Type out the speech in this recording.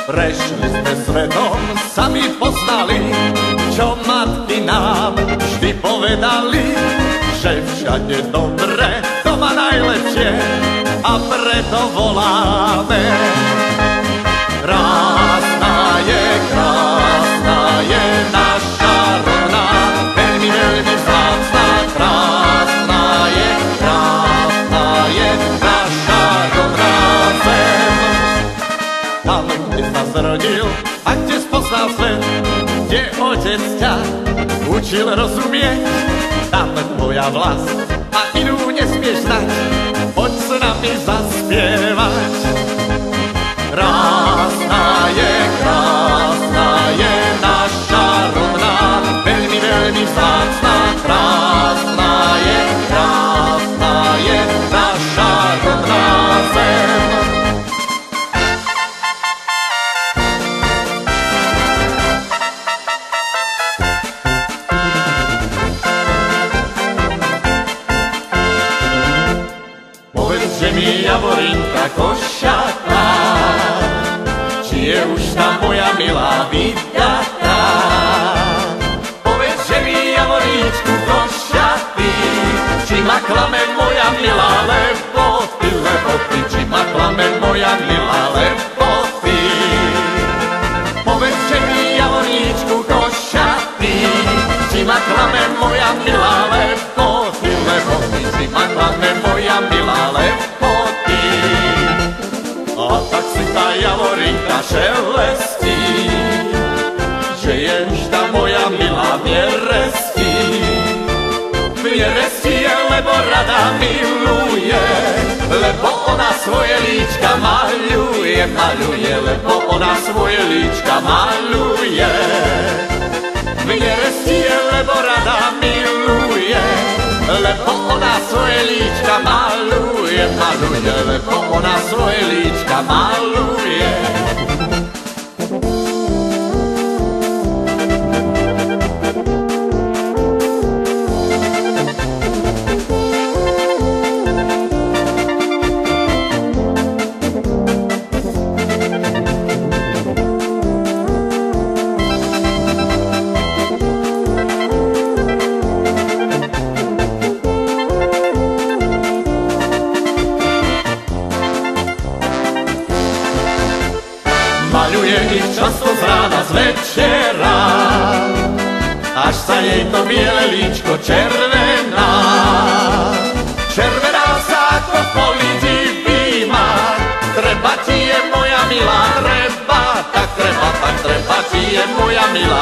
Prešli sme svetom, sami poznali, čo matky nám vždy povedali, že všade dobre, doma najlepšie, a preto voláme. Krásna je naša rodná, veľmi, veľmi vzácna. Krásna je naša rodná zem. Tam, kde sa zrodil a kde spoznal svet, kde otec ťa učil rozumieť, tam tvoja vlast a inú nesmieš znať, poď s nami zaspievať. Krásna je naša rodná, veľmi, veľmi vzácna. Krásna je naša rodná zem. Povedz, že mi Javorinka košatá, či je už tá moja milá vydatá. Povedz, že mi Javoríčku košatý, či ma klame moja milá, lebo ty, či ma klame moja milá, lebo ty. Povedz, že mi Javoríčku košatý, či ma klame moja milá, lebo ty, či ma klame moja milá, lebo ty. A tak si tá Javorinka šelestí, že jež tá moja milá nerestí. Nerestí, lebo rada miluje, lebo ona svoje líčka maľuje, lebo ona svoje líčka maľuje. Nerestí, lebo rada miluje, lebo ona svoje líčka maľuje, lebo ona svoje líčka maľuje. Maľuje ich často z rána, z večera, až sa jej to biele líčko červená. Červená sa ako v poli divýma, treba ti je moja milá, treba ti je moja milá,